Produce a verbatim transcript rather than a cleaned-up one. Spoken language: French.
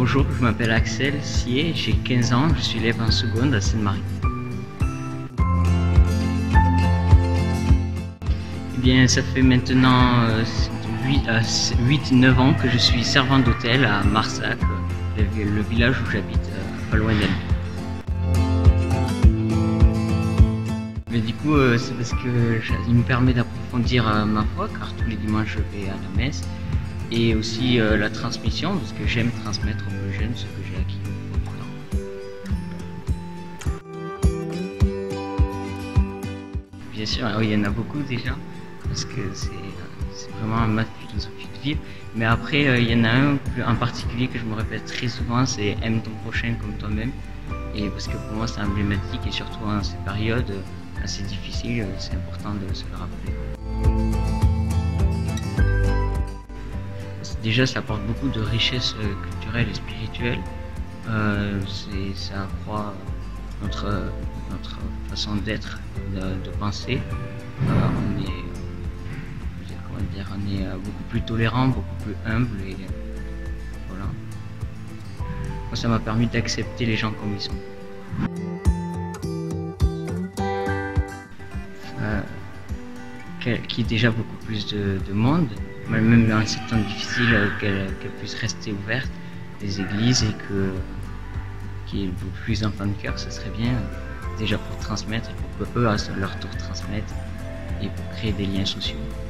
Bonjour, je m'appelle Axel Sier, j'ai quinze ans, je suis élève en seconde à Sainte-Marie. Eh bien, ça fait maintenant euh, huit neuf ans que je suis servant d'hôtel à Marsac, le, le village où j'habite, euh, pas loin d'elle. Mais du coup, euh, c'est parce que il me permet d'approfondir euh, ma foi, car tous les dimanches je vais à la messe, et aussi euh, la transmission, parce que j'aime transmettre aux plus jeunes ce que j'ai acquis au cours du temps. Bien sûr, oui, il y en a beaucoup déjà, parce que c'est vraiment ma philosophie de vie. Mais après, euh, il y en a un en particulier que je me répète très souvent, c'est « aime ton prochain comme toi-même ». Et parce que pour moi c'est emblématique, et surtout en ces périodes assez difficiles, c'est important de se le rappeler. Déjà, ça apporte beaucoup de richesse culturelle et spirituelle. Euh, ça accroît notre, notre façon d'être, de, de penser. Euh, on est, comment dire, on est beaucoup plus tolérant, beaucoup plus humble. Et voilà. Moi, ça m'a permis d'accepter les gens comme ils sont. Euh, qu'il y ait déjà beaucoup plus de, de monde. Même dans ces temps difficiles, qu'elle qu'elle puisse rester ouverte, les églises, et que qu'il y ait beaucoup plus d'enfants de cœur, ce serait bien, déjà pour transmettre, et pour qu'eux à leur tour transmettent, et pour créer des liens sociaux.